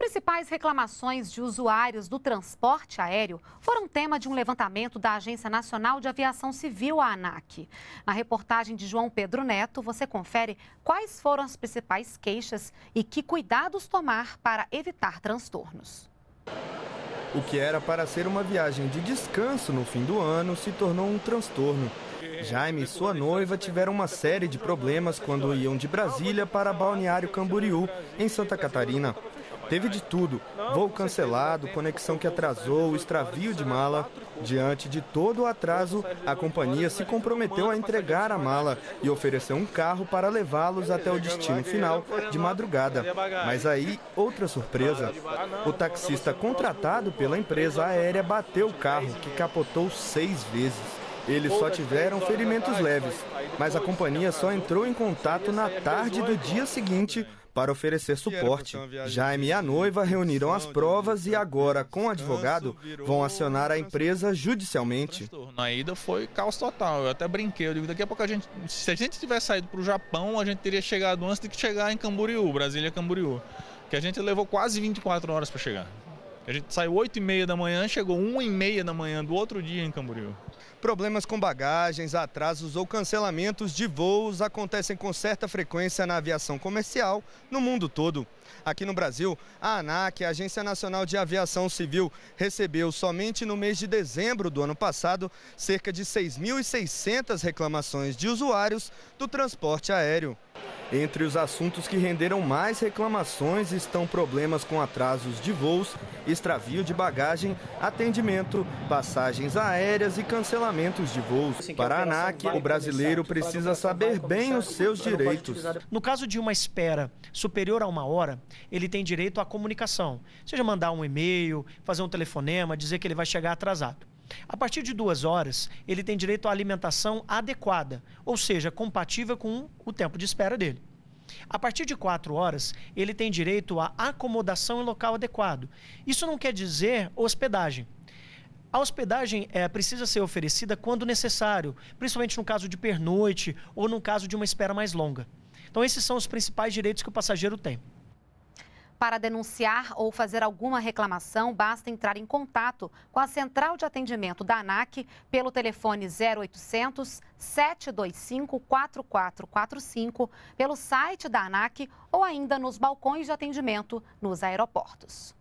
principais reclamações de usuários do transporte aéreo foram tema de um levantamento da Agência Nacional de Aviação Civil, a ANAC. Na reportagem de João Pedro Neto, você confere quais foram as principais queixas e que cuidados tomar para evitar transtornos. O que era para ser uma viagem de descanso no fim do ano se tornou um transtorno. Jaime e sua noiva tiveram uma série de problemas quando iam de Brasília para Balneário Camboriú, em Santa Catarina. Teve de tudo: voo cancelado, conexão que atrasou, extravio de mala. Diante de todo o atraso, a companhia se comprometeu a entregar a mala e ofereceu um carro para levá-los até o destino final de madrugada. Mas aí, outra surpresa: o taxista contratado pela empresa aérea bateu o carro, que capotou 6 vezes. Eles só tiveram ferimentos leves, mas a companhia só entrou em contato na tarde do dia seguinte para oferecer suporte. Jaime e a noiva reuniram as provas e agora, com o advogado, vão acionar a empresa judicialmente. Na ida foi caos total. Eu até brinquei, eu digo, daqui a pouco se a gente tivesse saído para o Japão, a gente teria chegado antes de que chegar em Camboriú, Brasília Camboriú, que a gente levou quase 24 horas para chegar. A gente saiu 8h30 da manhã, chegou 1h30 da manhã do outro dia em Camboriú. Problemas com bagagens, atrasos ou cancelamentos de voos acontecem com certa frequência na aviação comercial no mundo todo. Aqui no Brasil, a ANAC, a Agência Nacional de Aviação Civil, recebeu somente no mês de dezembro do ano passado cerca de 6.600 reclamações de usuários do transporte aéreo. Entre os assuntos que renderam mais reclamações estão problemas com atrasos de voos, extravio de bagagem, atendimento, passagens aéreas e cancelamentos de voos. Para a ANAC, o brasileiro precisa saber bem os seus direitos. No caso de uma espera superior a 1 hora, ele tem direito à comunicação, seja mandar um e-mail, fazer um telefonema, dizer que ele vai chegar atrasado. A partir de 2 horas, ele tem direito à alimentação adequada, ou seja, compatível com o tempo de espera dele. A partir de 4 horas, ele tem direito à acomodação em local adequado. Isso não quer dizer hospedagem. A hospedagem precisa ser oferecida quando necessário, principalmente no caso de pernoite ou no caso de uma espera mais longa. Então, esses são os principais direitos que o passageiro tem. Para denunciar ou fazer alguma reclamação, basta entrar em contato com a Central de Atendimento da ANAC pelo telefone 0800 725 4445, pelo site da ANAC ou ainda nos balcões de atendimento nos aeroportos.